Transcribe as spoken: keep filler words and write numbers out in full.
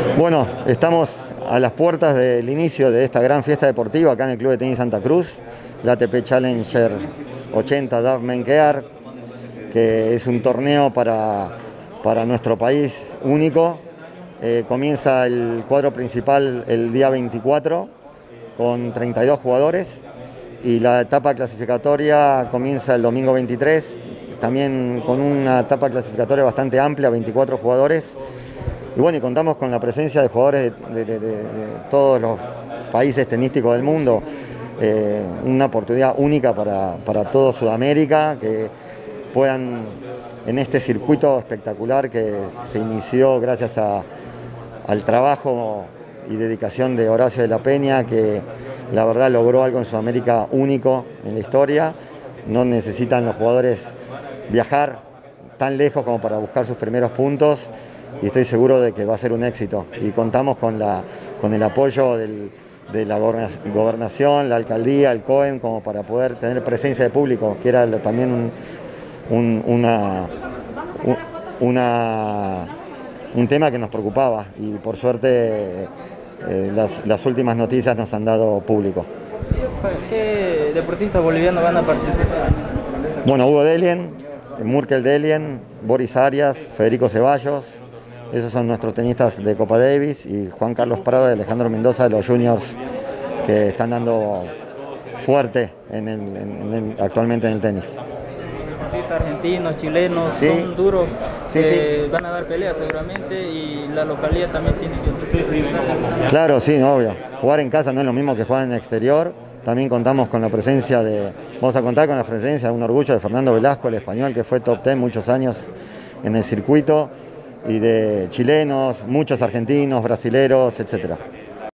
Bueno, estamos a las puertas del inicio de esta gran fiesta deportiva acá en el Club de Tenis Santa Cruz, la A T P Challenger ochenta D A F Men Care, que es un torneo para, para nuestro país único. Eh, comienza el cuadro principal el día veinticuatro con treinta y dos jugadores y la etapa clasificatoria comienza el domingo veintitrés, también con una etapa clasificatoria bastante amplia, veinticuatro jugadores. Y bueno, y contamos con la presencia de jugadores de, de, de, de todos los países tenísticos del mundo. Eh, una oportunidad única para, para todo Sudamérica, que puedan, en este circuito espectacular que se inició gracias a, al trabajo y dedicación de Horacio de la Peña, que la verdad logró algo en Sudamérica único en la historia. No necesitan los jugadores viajar tan lejos como para buscar sus primeros puntos, y estoy seguro de que va a ser un éxito. Y contamos con, la, con el apoyo del, de la gobernación, la alcaldía, el C O E M, como para poder tener presencia de público, que era también un, un, una, un, una, un tema que nos preocupaba, y por suerte eh, las, las últimas noticias nos han dado público. ¿Qué deportistas bolivianos van a participar? Bueno, Hugo Dellien, Murkel Dellien, Boris Arias, Federico Ceballos. Esos son nuestros tenistas de Copa Davis, y Juan Carlos Prado y Alejandro Mendoza de los juniors, que están dando fuerte en el, en el, actualmente en el tenis. Deportistas argentinos, chilenos, sí, son duros, sí, eh, sí. Van a dar peleas seguramente, y la localidad también tiene que ser. Sí, sí. Claro, sí, no, obvio. Jugar en casa no es lo mismo que jugar en el exterior. También contamos con la presencia de, vamos a contar con la presencia, un orgullo, de Fernando Velasco, el español, que fue top ten muchos años en el circuito, y de chilenos, muchos argentinos, brasileros, etcétera.